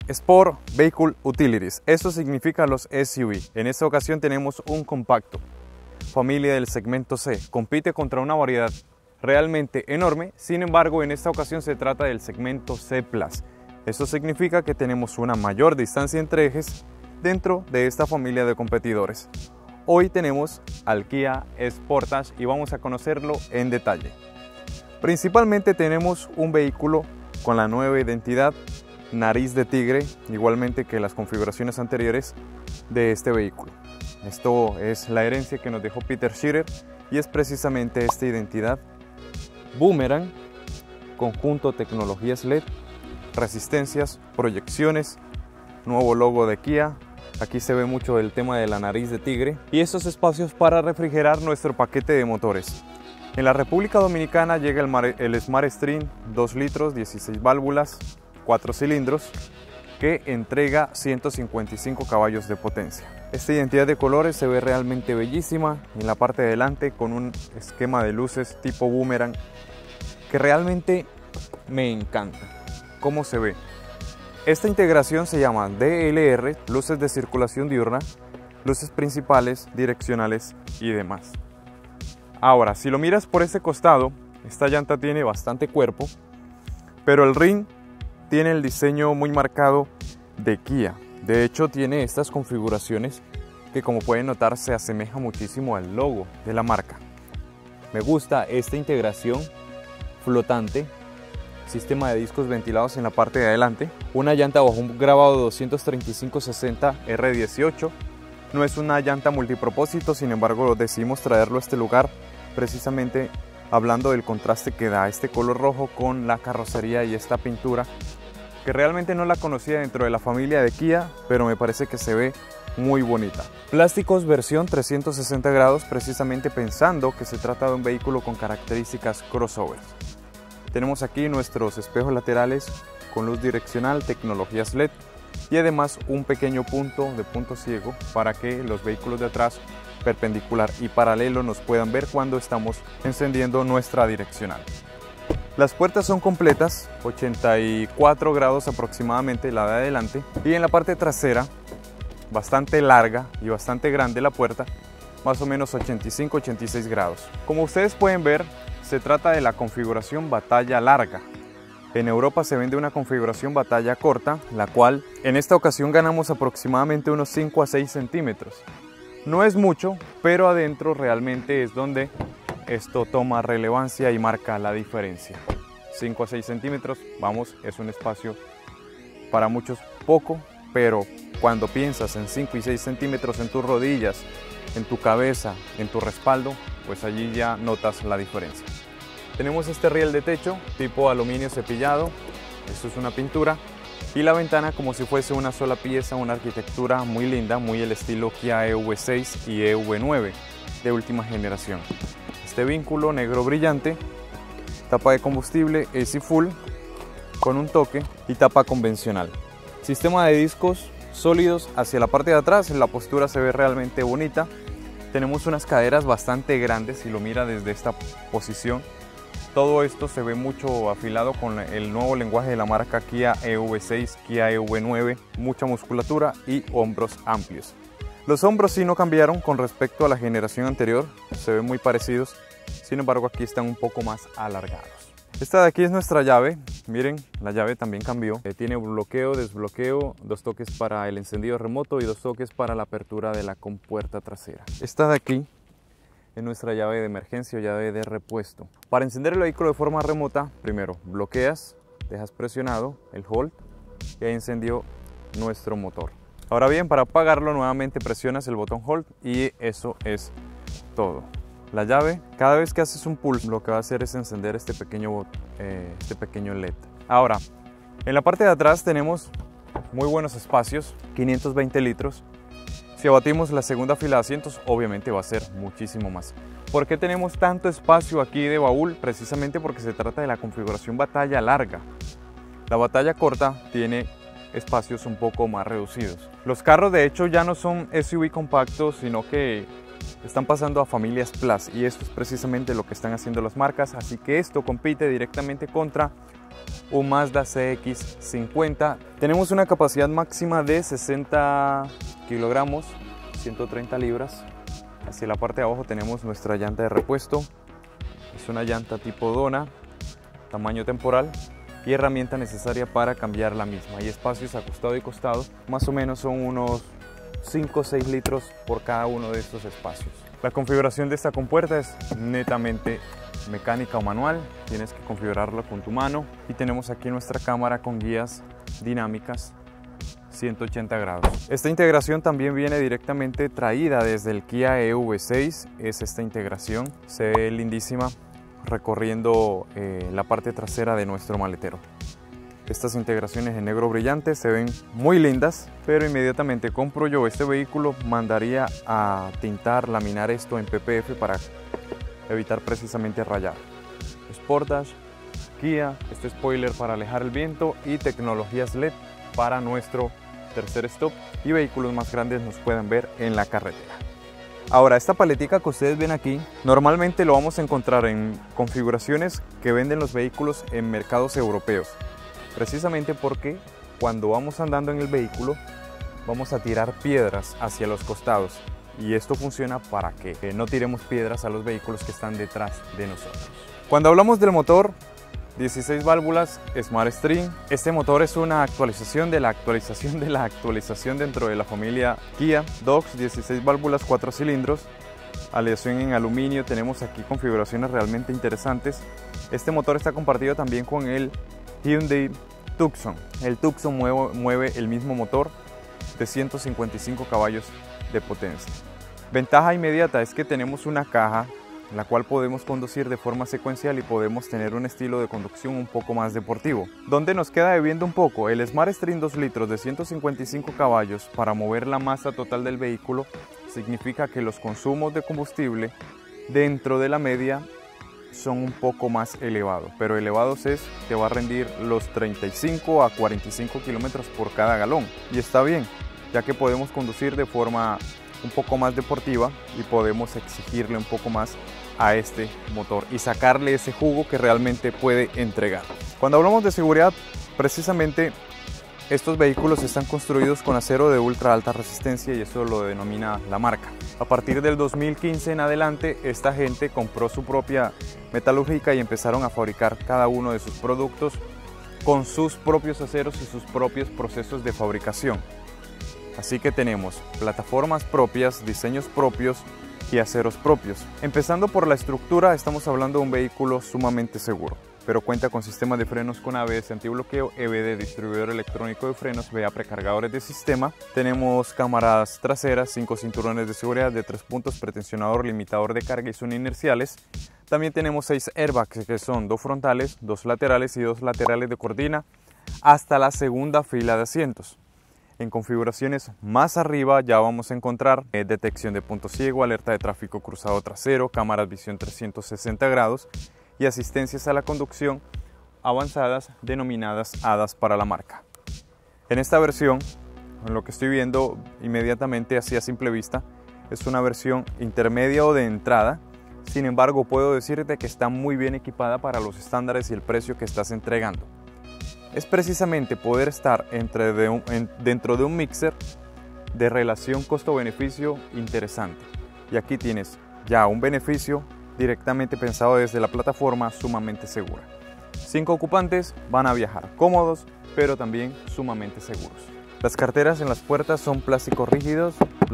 Sport Vehicle Utilities, eso significa los SUV. En esta ocasión tenemos un compacto, familia del segmento C, compite contra una variedad realmente enorme, sin embargo en esta ocasión se trata del segmento C+. Esto significa que tenemos una mayor distancia entre ejes dentro de esta familia de competidores. Hoy tenemos al Kia Sportage y vamos a conocerlo en detalle. Principalmente tenemos un vehículo con la nueva identidad nariz de tigre, igualmente que las configuraciones anteriores de este vehículo. Esto es la herencia que nos dejó Peter Scherer y es precisamente esta identidad Boomerang, conjunto tecnologías LED, resistencias, proyecciones, nuevo logo de Kia. Aquí se ve mucho el tema de la nariz de tigre y estos espacios para refrigerar nuestro paquete de motores. En la República Dominicana llega el SmartStream 2 litros, 16 válvulas, 4 cilindros, que entrega 155 caballos de potencia. Esta identidad de colores se ve realmente bellísima en la parte de delante con un esquema de luces tipo Boomerang que realmente me encanta cómo se ve. Esta integración se llama DLR, luces de circulación diurna, luces principales, direccionales y demás. Ahora, si lo miras por ese costado, esta llanta tiene bastante cuerpo, pero el ring tiene el diseño muy marcado de Kia. De hecho, tiene estas configuraciones que, como pueden notar, se asemeja muchísimo al logo de la marca. Me gusta esta integración flotante, sistema de discos ventilados en la parte de adelante, una llanta bajo un grabado 235/60 R18. No es una llanta multipropósito, sin embargo decidimos traerlo a este lugar precisamente hablando del contraste que da este color rojo con la carrocería y esta pintura que realmente no la conocía dentro de la familia de Kia, pero me parece que se ve muy bonita. Plásticos versión 360 grados, precisamente pensando que se trata de un vehículo con características crossover. Tenemos aquí nuestros espejos laterales con luz direccional, tecnologías LED y además un pequeño punto ciego para que los vehículos de atrás perpendicular y paralelo nos puedan ver cuando estamos encendiendo nuestra direccional. Las puertas son completas, 84 grados aproximadamente la de adelante, y en la parte trasera, bastante larga y bastante grande la puerta, más o menos 85-86 grados. Como ustedes pueden ver, se trata de la configuración batalla larga. En Europa se vende una configuración batalla corta, la cual en esta ocasión ganamos aproximadamente unos 5 a 6 centímetros. No es mucho, pero adentro realmente es donde esto toma relevancia y marca la diferencia. 5 a 6 centímetros, vamos, es un espacio para muchos poco, pero cuando piensas en 5 y 6 centímetros en tus rodillas, en tu cabeza, en tu respaldo, pues allí ya notas la diferencia. Tenemos este riel de techo tipo aluminio cepillado, esto es una pintura, y la ventana como si fuese una sola pieza, una arquitectura muy linda, muy el estilo Kia EV6 y EV9 de última generación. Este vínculo negro brillante, tapa de combustible AC Full con un toque y tapa convencional. Sistema de discos sólidos hacia la parte de atrás, la postura se ve realmente bonita. Tenemos unas caderas bastante grandes si lo mira desde esta posición. Todo esto se ve mucho afilado con el nuevo lenguaje de la marca Kia EV6, Kia EV9, mucha musculatura y hombros amplios. Los hombros sí no cambiaron con respecto a la generación anterior, se ven muy parecidos, sin embargo aquí están un poco más alargados. Esta de aquí es nuestra llave, miren, la llave también cambió. Tiene bloqueo, desbloqueo, 2 toques para el encendido remoto y 2 toques para la apertura de la compuerta trasera. Esta de aquí es nuestra llave de emergencia o llave de repuesto. Para encender el vehículo de forma remota, primero bloqueas, dejas presionado el hold y ahí encendió nuestro motor. Ahora bien, para apagarlo nuevamente presionas el botón hold y eso es todo. La llave, cada vez que haces un pull, lo que va a hacer es encender este pequeño LED. Ahora, en la parte de atrás tenemos muy buenos espacios, 520 litros. Si abatimos la segunda fila de asientos, obviamente va a ser muchísimo más. ¿Por qué tenemos tanto espacio aquí de baúl? Precisamente porque se trata de la configuración batalla larga. La batalla corta tiene espacios un poco más reducidos. Los carros de hecho ya no son SUV compactos, sino que están pasando a familias Plus y esto es precisamente lo que están haciendo las marcas, así que esto compite directamente contra un Mazda CX-50. Tenemos una capacidad máxima de 60 kilogramos, 130 libras. Hacia la parte de abajo tenemos nuestra llanta de repuesto. Es una llanta tipo dona, tamaño temporal, y herramienta necesaria para cambiar la misma. Hay espacios a costado y costado, más o menos son unos 5 o 6 litros por cada uno de estos espacios. La configuración de esta compuerta es netamente mecánica o manual, tienes que configurarla con tu mano, y tenemos aquí nuestra cámara con guías dinámicas 180 grados. Esta integración también viene directamente traída desde el Kia EV6, es esta integración, se ve lindísima recorriendo la parte trasera de nuestro maletero. Estas integraciones en negro brillante se ven muy lindas, pero inmediatamente compro yo este vehículo, mandaría a tintar, laminar esto en PPF para evitar precisamente rayar. Sportage, Kia, este spoiler para alejar el viento y tecnologías LED para nuestro tercer stop, y vehículos más grandes nos pueden ver en la carretera. Ahora, esta paletica que ustedes ven aquí, normalmente lo vamos a encontrar en configuraciones que venden los vehículos en mercados europeos, precisamente porque cuando vamos andando en el vehículo vamos a tirar piedras hacia los costados, y esto funciona para que no tiremos piedras a los vehículos que están detrás de nosotros. Cuando hablamos del motor, 16 válvulas SmartStream. Este motor es una actualización de la actualización dentro de la familia Kia Dogs, 16 válvulas, 4 cilindros, aleación en aluminio. Tenemos aquí configuraciones realmente interesantes. Este motor está compartido también con el Hyundai Tucson. El Tucson mueve el mismo motor de 155 caballos de potencia. Ventaja inmediata es que tenemos una caja la cual podemos conducir de forma secuencial y podemos tener un estilo de conducción un poco más deportivo. Donde nos queda debiendo un poco el SmartStream 2 litros de 155 caballos para mover la masa total del vehículo, significa que los consumos de combustible dentro de la media son un poco más elevados, pero elevados es que va a rendir los 35 a 45 kilómetros por cada galón, y está bien, ya que podemos conducir de forma un poco más deportiva y podemos exigirle un poco más a este motor y sacarle ese jugo que realmente puede entregar. Cuando hablamos de seguridad, precisamente estos vehículos están construidos con acero de ultra alta resistencia, y eso lo denomina la marca. A partir del 2015 en adelante, esta gente compró su propia metalúrgica y empezaron a fabricar cada uno de sus productos con sus propios aceros y sus propios procesos de fabricación. Así que tenemos plataformas propias, diseños propios y aceros propios. Empezando por la estructura, estamos hablando de un vehículo sumamente seguro, pero cuenta con sistemas de frenos con ABS antibloqueo, EBD distribuidor electrónico de frenos, VA precargadores de sistema. Tenemos cámaras traseras, 5 cinturones de seguridad de 3 puntos, pretensionador, limitador de carga y son inerciales. También tenemos 6 airbags, que son 2 frontales, 2 laterales y 2 laterales de cortina hasta la segunda fila de asientos. En configuraciones más arriba ya vamos a encontrar detección de punto ciego, alerta de tráfico cruzado trasero, cámaras visión 360 grados y asistencias a la conducción avanzadas denominadas HADAS para la marca. En esta versión, en lo que estoy viendo inmediatamente así a simple vista, es una versión intermedia o de entrada. Sin embargo, puedo decirte que está muy bien equipada para los estándares y el precio que estás entregando. Es precisamente poder estar dentro de un mixer de relación costo-beneficio interesante. Y aquí tienes ya un beneficio directamente pensado desde la plataforma, sumamente segura. 5 ocupantes van a viajar cómodos, pero también sumamente seguros. Las carteras en las puertas son plásticos rígidos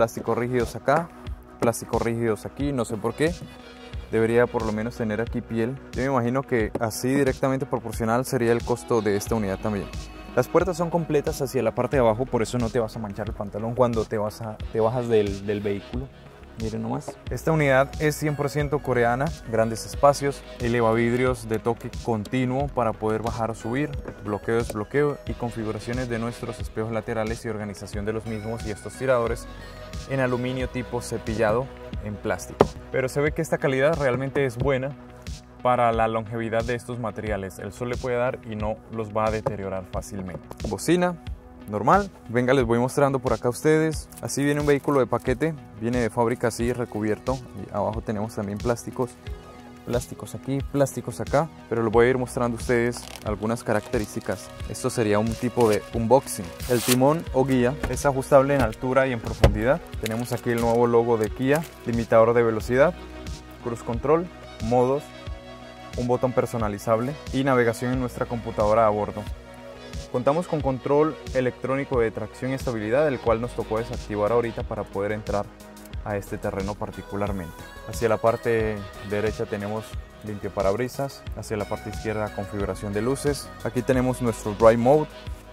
acá, plásticos rígidos aquí, no sé por qué. Debería por lo menos tener aquí piel. Yo me imagino que así directamente proporcional sería el costo de esta unidad también. Las puertas son completas hacia la parte de abajo, por eso no te vas a manchar el pantalón cuando te bajas del vehículo. Miren nomás. Esta unidad es 100% coreana, grandes espacios, elevavidrios de toque continuo para poder bajar o subir, bloqueo, desbloqueo y configuraciones de nuestros espejos laterales y organización de los mismos, y estos tiradores en aluminio tipo cepillado en plástico. Pero se ve que esta calidad realmente es buena para la longevidad de estos materiales. El sol le puede dar y no los va a deteriorar fácilmente. Bocina normal. Venga, les voy mostrando por acá a ustedes. Así viene un vehículo de paquete, viene de fábrica así recubierto, y abajo tenemos también plásticos plásticos aquí, plásticos acá, pero les voy a ir mostrando a ustedes algunas características. Esto sería un tipo de unboxing. El timón o guía es ajustable en altura y en profundidad. Tenemos aquí el nuevo logo de Kia, limitador de velocidad, cruise control, modos, un botón personalizable y navegación en nuestra computadora a bordo. Contamos con control electrónico de tracción y estabilidad, el cual nos tocó desactivar ahorita para poder entrar a este terreno particularmente. Hacia la parte derecha tenemos limpiaparabrisas, hacia la parte izquierda configuración de luces. Aquí tenemos nuestro Drive Mode,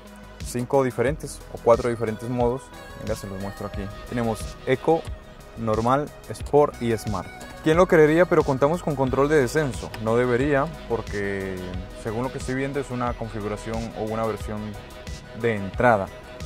5 diferentes o 4 diferentes modos. Venga, se los muestro aquí. Tenemos Eco, Normal, Sport y Smart. ¿Quién lo creería? Pero contamos con control de descenso. No debería, porque según lo que estoy viendo es una configuración o una versión de entrada.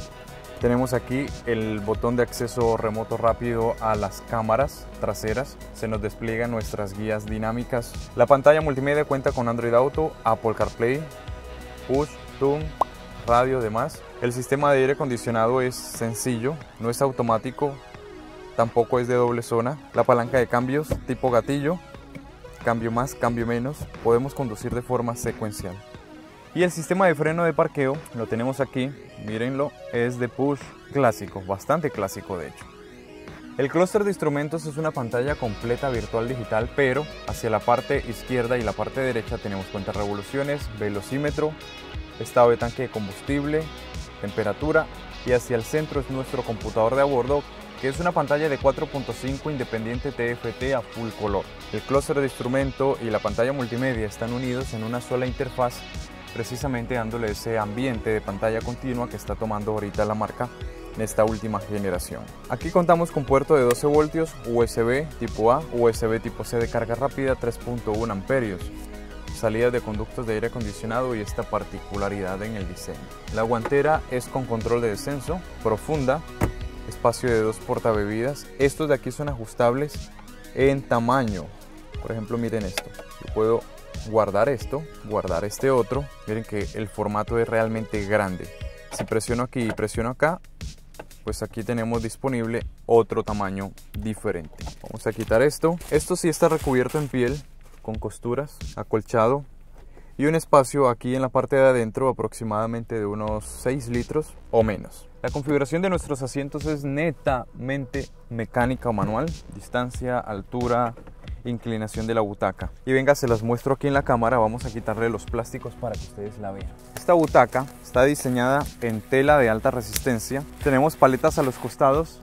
Tenemos aquí el botón de acceso remoto rápido a las cámaras traseras. Se nos despliegan nuestras guías dinámicas. La pantalla multimedia cuenta con Android Auto, Apple CarPlay, Push, Tune, radio, demás. El sistema de aire acondicionado es sencillo, no es automático, tampoco es de doble zona. La palanca de cambios tipo gatillo, cambio más, cambio menos. Podemos conducir de forma secuencial. Y el sistema de freno de parqueo lo tenemos aquí, mírenlo, es de push clásico, bastante clásico de hecho. El clúster de instrumentos es una pantalla completa virtual digital, pero hacia la parte izquierda y la parte derecha tenemos cuenta revoluciones, velocímetro, estado de tanque de combustible, temperatura, y hacia el centro es nuestro computador de a bordo, que es una pantalla de 4.5 independiente TFT a full color. El clúster de instrumento y la pantalla multimedia están unidos en una sola interfaz, precisamente dándole ese ambiente de pantalla continua que está tomando ahorita la marca en esta última generación. Aquí contamos con puerto de 12 voltios, USB tipo A, USB tipo C de carga rápida, 3.1 amperios, salidas de conductos de aire acondicionado y esta particularidad en el diseño. La guantera es con control de descenso, profunda, espacio de 2 portabebidas. Estos de aquí son ajustables en tamaño. Por ejemplo, miren esto, yo puedo guardar esto, guardar este otro. Miren que el formato es realmente grande. Si presiono aquí y presiono acá, pues aquí tenemos disponible otro tamaño diferente. Vamos a quitar esto. Esto sí está recubierto en piel con costuras, acolchado, y un espacio aquí en la parte de adentro aproximadamente de unos 6 litros o menos. La configuración de nuestros asientos es netamente mecánica o manual, distancia, altura, inclinación de la butaca. Y venga, se las muestro aquí en la cámara. Vamos a quitarle los plásticos para que ustedes la vean. Esta butaca está diseñada en tela de alta resistencia. Tenemos paletas a los costados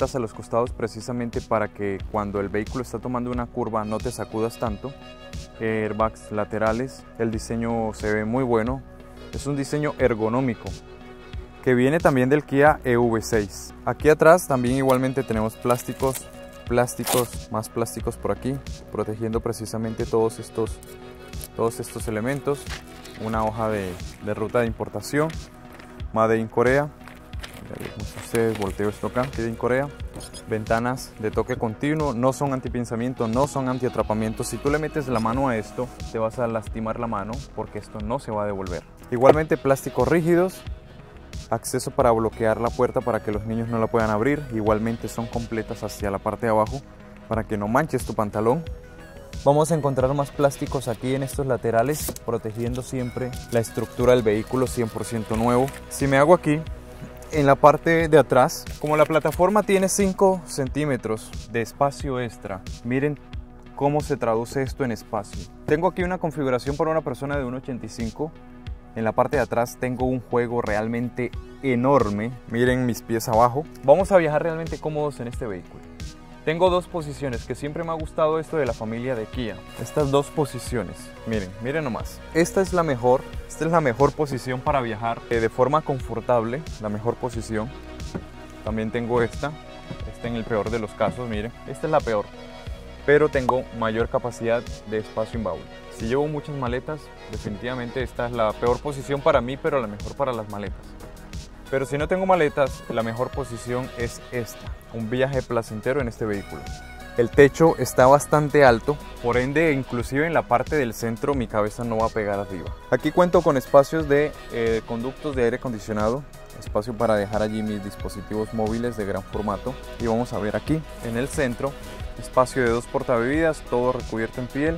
precisamente para que cuando el vehículo está tomando una curva no te sacudas tanto. Airbags laterales, el diseño se ve muy bueno, es un diseño ergonómico que viene también del Kia EV6. Aquí atrás también igualmente tenemos plásticos, más plásticos por aquí, protegiendo precisamente todos estos elementos. Una hoja de ruta de importación, Made in Corea. Ustedes, volteo esto acá, Made in Corea. Ventanas de toque continuo, no son antipinzamiento, no son antiatrapamiento. Si tú le metes la mano a esto, te vas a lastimar la mano porque esto no se va a devolver. Igualmente plásticos rígidos, acceso para bloquear la puerta para que los niños no la puedan abrir. Igualmente son completas hacia la parte de abajo para que no manches tu pantalón. Vamos a encontrar más plásticos aquí en estos laterales, protegiendo siempre la estructura del vehículo, 100% nuevo. Si me hago aquí, en la parte de atrás, como la plataforma tiene 5 centímetros de espacio extra, miren cómo se traduce esto en espacio. Tengo aquí una configuración para una persona de 1,85. En la parte de atrás tengo un juego realmente enorme. Miren mis pies abajo. Vamos a viajar realmente cómodos en este vehículo. Tengo dos posiciones, que siempre me ha gustado esto de la familia de Kia. Estas dos posiciones, miren nomás. Esta es la mejor posición para viajar de forma confortable, la mejor posición. También tengo esta en el peor de los casos, miren. Esta es la peor, pero tengo mayor capacidad de espacio en baúl. Si llevo muchas maletas, definitivamente esta es la peor posición para mí, pero la mejor para las maletas. Pero si no tengo maletas, la mejor posición es esta, un viaje placentero en este vehículo. El techo está bastante alto, por ende inclusive en la parte del centro mi cabeza no va a pegar arriba. Aquí cuento con espacios de conductos de aire acondicionado, espacio para dejar allí mis dispositivos móviles de gran formato. Y vamos a ver aquí en el centro, espacio de 2 portabebidas, todo recubierto en piel.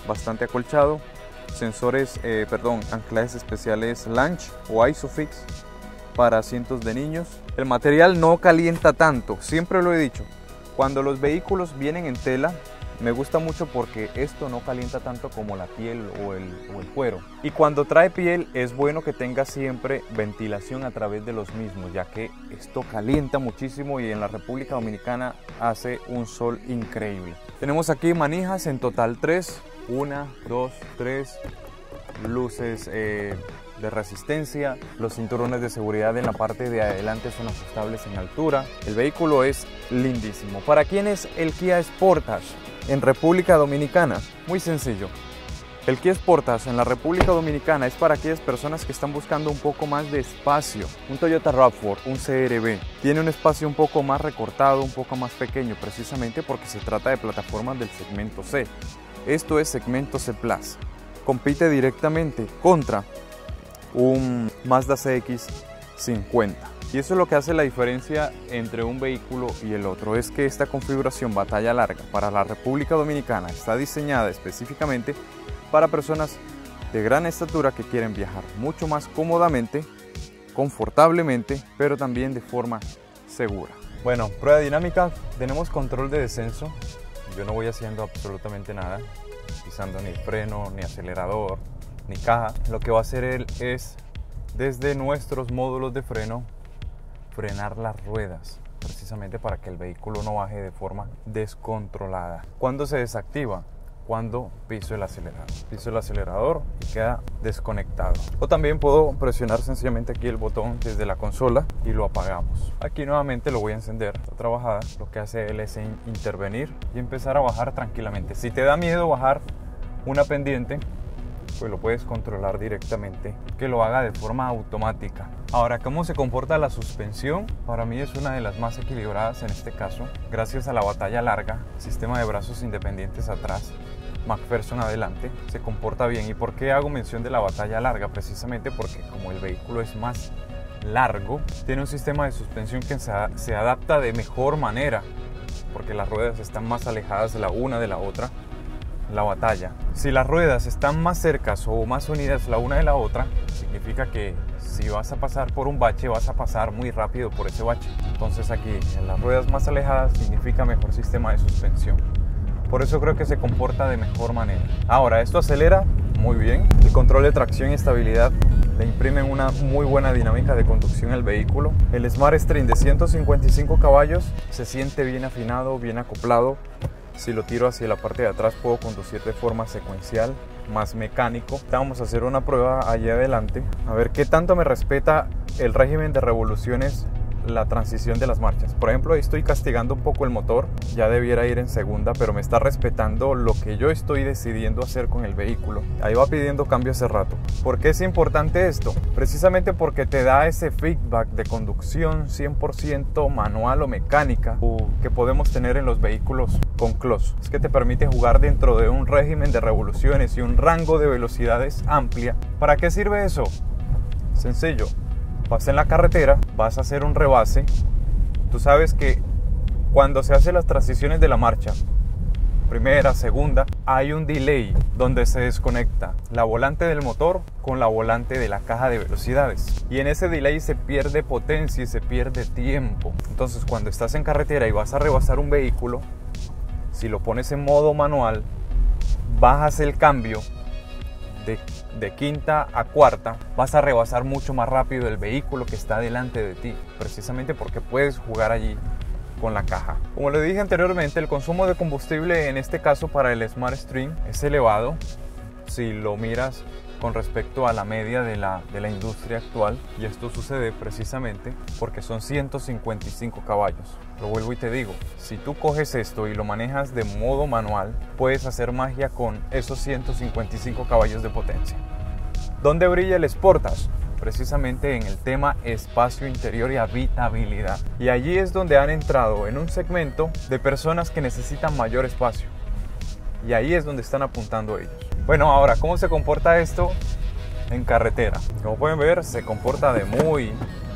bastante acolchado, sensores, anclajes especiales Lange o Isofix para asientos de niños. El material no calienta tanto, siempre lo he dicho, cuando los vehículos vienen en tela me gusta mucho porque esto no calienta tanto como la piel o el cuero. Y cuando trae piel es bueno que tenga siempre ventilación a través de los mismos, ya que esto calienta muchísimo y en la República Dominicana hace un sol increíble. Tenemos aquí manijas, en total 3, 1, 2, 3, luces de resistencia, los cinturones de seguridad en la parte de adelante son ajustables en altura. El vehículo es lindísimo. ¿Para quién es el Kia Sportage en República Dominicana? Muy sencillo. El Kia Sportage en la República Dominicana es para aquellas personas que están buscando un poco más de espacio. Un Toyota RAV4, un CR-V, tiene un espacio un poco más recortado, un poco más pequeño, precisamente porque se trata de plataformas del segmento C. Esto es segmento C+. Compite directamente contra un Mazda CX-50. Y eso es lo que hace la diferencia entre un vehículo y el otro, es que esta configuración batalla larga para la República Dominicana está diseñada específicamente para personas de gran estatura que quieren viajar mucho más cómodamente, confortablemente, pero también de forma segura. Bueno, prueba dinámica, tenemos control de descenso. Yo no voy haciendo absolutamente nada, pisando ni freno, ni acelerador, ni caja. Lo que va a hacer él es, desde nuestros módulos de freno, frenar las ruedas, precisamente para que el vehículo no baje de forma descontrolada. ¿Cuándo se desactiva? Cuando piso el acelerador. Piso el acelerador y queda desconectado. O también puedo presionar sencillamente aquí el botón desde la consola y lo apagamos. Aquí nuevamente lo voy a encender. Esta bajada, lo que hace él es intervenir y empezar a bajar tranquilamente. Si te da miedo bajar una pendiente, pues lo puedes controlar directamente, que lo haga de forma automática. Ahora, ¿cómo se comporta la suspensión? Para mí es una de las más equilibradas en este caso, gracias a la batalla larga, sistema de brazos independientes atrás, McPherson adelante, se comporta bien. ¿Y por qué hago mención de la batalla larga? Precisamente porque como el vehículo es más largo, tiene un sistema de suspensión que se adapta de mejor manera, porque las ruedas están más alejadas la una de la otra. La batalla. Si las ruedas están más cercas o más unidas la una de la otra, significa que si vas a pasar por un bache, vas a pasar muy rápido por ese bache. Entonces aquí, en las ruedas más alejadas, significa mejor sistema de suspensión. Por eso creo que se comporta de mejor manera. Ahora, esto acelera muy bien. El control de tracción y estabilidad le imprimen una muy buena dinámica de conducción al vehículo. El SmartStream de 155 caballos se siente bien afinado, bien acoplado. Si lo tiro hacia la parte de atrás puedo conducir de forma secuencial, más mecánico. Vamos a hacer una prueba allí adelante, a ver qué tanto me respeta el régimen de revoluciones la transición de las marchas. Por ejemplo, ahí estoy castigando un poco el motor, ya debiera ir en segunda, pero me está respetando lo que yo estoy decidiendo hacer con el vehículo. Ahí va pidiendo cambio hace rato. ¿Por qué es importante esto? Precisamente porque te da ese feedback de conducción 100% manual o mecánica que podemos tener en los vehículos con clutch. Es que te permite jugar dentro de un régimen de revoluciones y un rango de velocidades amplia. ¿Para qué sirve eso? Sencillo. Vas en la carretera, vas a hacer un rebase. Tú sabes que cuando se hacen las transiciones de la marcha, primera, segunda, hay un delay donde se desconecta la volante del motor con la volante de la caja de velocidades. Y en ese delay se pierde potencia y se pierde tiempo. Entonces, cuando estás en carretera y vas a rebasar un vehículo, si lo pones en modo manual, bajas el cambio de quinta a cuarta, vas a rebasar mucho más rápido el vehículo que está delante de ti, precisamente porque puedes jugar allí con la caja. Como le dije anteriormente, el consumo de combustible en este caso para el SmartStream es elevado si lo miras con respecto a la media de la industria actual, y esto sucede precisamente porque son 155 caballos. Lo vuelvo y te digo, si tú coges esto y lo manejas de modo manual, puedes hacer magia con esos 155 caballos de potencia. ¿Dónde brilla el Sportage? Precisamente en el tema espacio interior y habitabilidad. Y allí es donde han entrado en un segmento de personas que necesitan mayor espacio. Y ahí es donde están apuntando ellos. Bueno, ahora, ¿cómo se comporta esto en carretera? Como pueden ver, se comporta de muy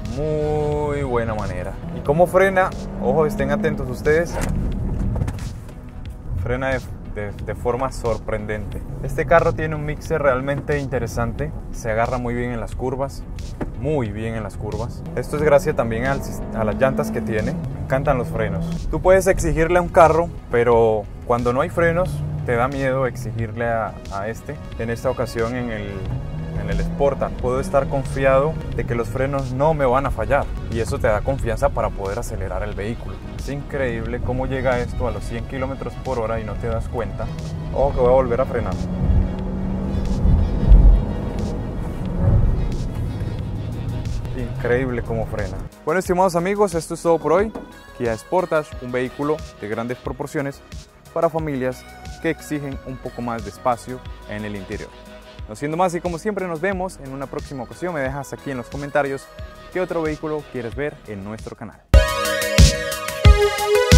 buena manera. ¿Y cómo frena? Ojo, estén atentos ustedes. Frena de forma sorprendente. Este carro tiene un mixer realmente interesante, se agarra muy bien en las curvas, muy bien en las curvas. Esto es gracias también a las llantas que tiene. Me encantan los frenos. Tú puedes exigirle a un carro, pero cuando no hay frenos te da miedo exigirle a este. En esta ocasión en el Sportage puedo estar confiado de que los frenos no me van a fallar, y eso te da confianza para poder acelerar el vehículo. Es increíble cómo llega esto a los 100 km/h y no te das cuenta. Ojo que voy a volver a frenar. Increíble cómo frena. Bueno, estimados amigos, esto es todo por hoy. Kia Sportage, un vehículo de grandes proporciones para familias que exigen un poco más de espacio en el interior. No siendo más, y como siempre, nos vemos en una próxima ocasión. Me dejas aquí en los comentarios qué otro vehículo quieres ver en nuestro canal.